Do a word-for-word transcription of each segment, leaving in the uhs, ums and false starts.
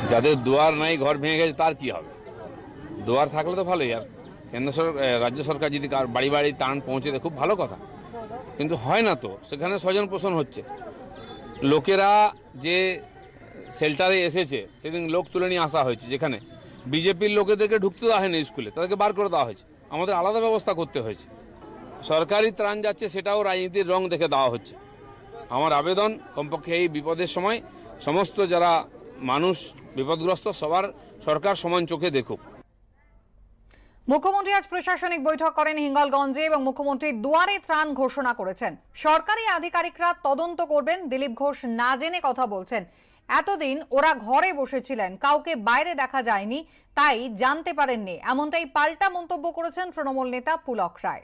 যাদের দুয়ার নাই, ঘর ভেঙে গেছে, তার কি হবে? দুয়ার থাকলে তো ভালোই। আর কেন্দ্র সরকার, রাজ্য সরকার যদি বাড়ি বাড়ি ত্রাণ পৌঁছে দেয়, খুব ভালো কথা। কিন্তু হয় না তো, সেখানে স্বজন পোষণ হচ্ছে। লোকেরা যে শেল্টারে এসেছে, সেদিন লোক তুলে নিয়ে আসা হয়েছে, যেখানে বিজেপির লোকেদেরকে ঢুকতে দেওয়া হয়নি স্কুলে, তাদেরকে বার করে দেওয়া হয়েছে। আমাদের আলাদা ব্যবস্থা করতে হয়েছে। সরকারি ত্রাণ যাচ্ছে, সেটাও রাজনীতির রং দেখে দেওয়া হচ্ছে। আমার আবেদন, কমপক্ষে এই বিপদের সময় সমস্ত যারা মানুষ বিপদগ্রস্ত, সবার সরকার সমান চোখে দেখুক। মুখ্যমন্ত্রী আজ প্রশাসনিক বৈঠক করেন হিঙ্গলগঞ্জে এবং মুখ্যমন্ত্রী দুয়ারে ত্রাণ ঘোষণা করেছেন। সরকারি আধিকারিকরা তদন্ত করবেন, দিলীপ ঘোষ না জেনে কথা বলছেন। এতদিন ওরা ঘরে বসেছিলেন, কাউকে বাইরে দেখা যায়নি, তাই জানতে পারেননি, এমনটাই পাল্টা মন্তব্য করেছেন তৃণমূল নেতা পুলক রায়।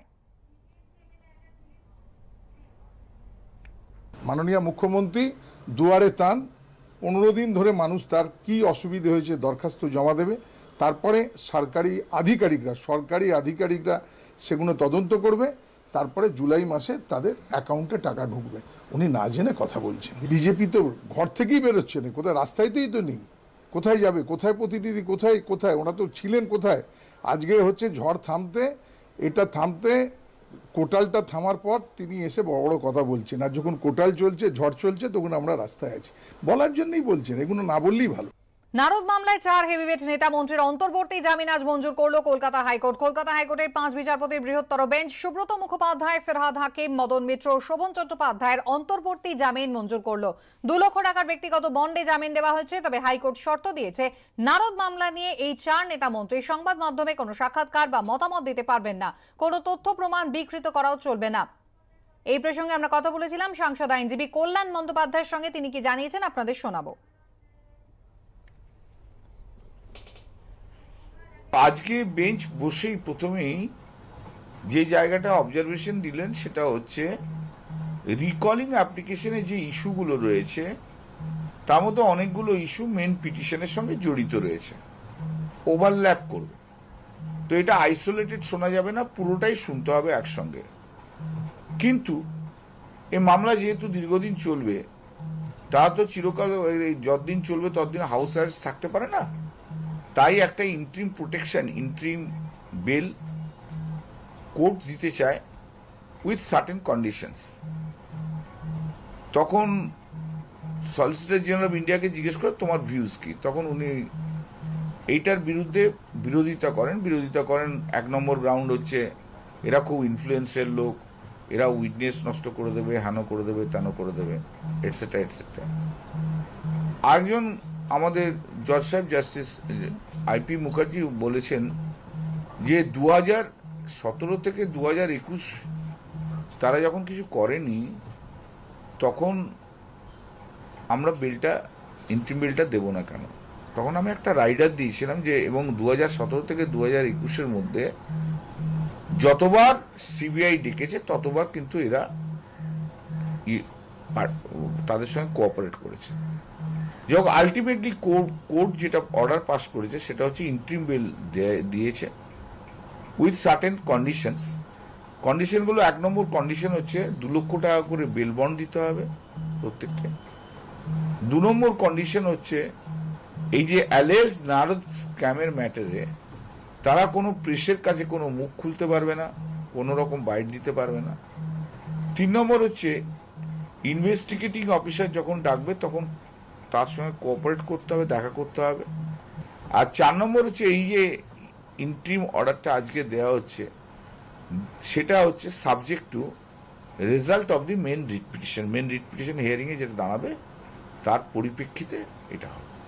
মাননীয় মুখ্যমন্ত্রী দুয়ারে ত্রাণ, পনেরো দিন ধরে মানুষ তার কি অসুবিধে হয়েছে দরখাস্ত জমা দেবে, তারপরে সরকারি আধিকারিকরা সরকারি আধিকারিকরা সেগুলো তদন্ত করবে, তারপরে জুলাই মাসে তাদের অ্যাকাউন্টে টাকা ঢুকবে। উনি না জেনে কথা বলছেন। বিজেপি তো ঘর থেকেই বেরোচ্ছে না, কোথায় রাস্তায়তেই তো নেই। কোথায় যাবে, কোথায় প্রতিনিধি, কোথায় কোথায় ওরা তো ছিলেন কোথায়? আজকে হচ্ছে ঝড় থামতে, এটা থামতে, কোটালটা থামার পর তিনি এসে বড় বড় কথা বলছেন। আর যখন কোটাল চলছে, ঝড় চলছে, তখন আমরা রাস্তায় আছি বলার জন্যই বলছেন। এগুলো না বললেই ভালো। নারদ মামলায় চার হেভিওয়েট নেতা মন্ত্রীর অন্তর্বর্তী জামিন আজ মঞ্জুর করল কলকাতা হাইকোর্ট। কলকাতা হাইকোর্টের পাঁচ বিচারপতির বৃহত্তর বেঞ্চ সুব্রত মুখোপাধ্যায়, ফেরহাদ হাকিম, মদন মিত্র, শোভন চট্টোপাধ্যায়ের অন্তর্বর্তী জামিন মঞ্জুর করল। দু লক্ষ টাকার ব্যক্তিগত বন্ডে জামিন দেওয়া হয়েছে। তবে হাইকোর্ট শর্ত দিয়েছে, নারদ মামলা নিয়ে এই চার নেতা মন্ত্রী সংবাদ মাধ্যমে কোনো সাক্ষাৎকার বা মতামত দিতে পারবেন না, কোনো তথ্য প্রমাণ বিকৃত করাও চলবে না। এই প্রসঙ্গে আমরা কথা বলেছিলাম সাংসদ আইনজীবী কল্যাণ বন্দ্যোপাধ্যায়ের সঙ্গে। তিনি কি জানিয়েছেন আপনাদের শোনাবো। আজকে বেঞ্চ বসেই প্রথমেই যে জায়গাটা অবজারভেশন দিলেন সেটা হচ্ছে রিকলিং অ্যাপ্লিকেশনে যে ইস্যুগুলো রয়েছে তার মধ্যে অনেকগুলো ইস্যু মেন পিটিশনের সঙ্গে জড়িত রয়েছে, ওভারল্যাপ করবে। তো এটা আইসোলেটেড শোনা যাবে না, পুরোটাই শুনতে হবে একসঙ্গে। কিন্তু এই মামলা যেহেতু দীর্ঘদিন চলবে, তা তো চিরকাল যতদিন চলবে ততদিন হাউস অ্যারেস্ট থাকতে পারে না। তাই একটা interim protection, interim bail court দিতে চায় উইথ সার্টেন কন্ডিশনস। তখন সলিসিটর জেনারেল অফ ইন্ডিয়াকে জিজ্ঞেস করে তোমার ভিউজ কি, তখন উনি এইটার বিরুদ্ধে বিরোধিতা করেন। বিরোধিতা করেন এক নম্বর গ্রাউন্ড হচ্ছে এরা খুব ইনফ্লুয়েন্সের লোক, এরা উইটনেস নষ্ট করে দেবে, হেনো করে দেবে, তেন করে দেবে, এটসেট্রা এটসেট্রা। একজন আমাদের জজ সাহেব জাস্টিস আইপি মুখার্জি বলেছেন যে দু হাজার সতেরো থেকে দু হাজার একুশ তারা যখন কিছু করেনি, তখন আমরা বিলটা ইন্ট্রিম বিলটা দেবো না কেন। তখন আমি একটা রাইডার দিয়েছিলাম যে এবং দু হাজার সতেরো থেকে দু হাজার একুশের মধ্যে যতবার সিবিআই ডেকেছে ততবার কিন্তু এরা তাদের সঙ্গে কোঅপারেট করেছে। যখন আলটিমেটলি কোর্ট কোর্ট যেটা অর্ডার পাস করেছে সেটা হচ্ছে ইন্ট্রিম বেল দিয়েছে উইথ সার্টেন কন্ডিশনস। কন্ডিশনগুলো, এক নম্বর কন্ডিশন হচ্ছে দু লক্ষ টাকা করে বেল বন্ড দিতে হবে প্রত্যেককে। দু নম্বর কন্ডিশন হচ্ছে এই যে অ্যালেজ নারদ স্ক্যামের ম্যাটারে তারা কোনো প্রেসের কাছে কোনো মুখ খুলতে পারবে না, কোনো রকম বাইট দিতে পারবে না। তিন নম্বর হচ্ছে ইনভেস্টিগেটিং অফিসার যখন ডাকবে তখন তার সঙ্গে কোঅপারেট করতে হবে, দেখা করতে হবে। আর চার নম্বর হচ্ছে এই যে ইন্ট্রিম অর্ডারটা আজকে দেওয়া হচ্ছে সেটা হচ্ছে subject to result of the main writ petition. Main writ petition হিয়ারিংয়ে যেটা দাঁড়াবে তার পরিপ্রেক্ষিতে এটা হবে।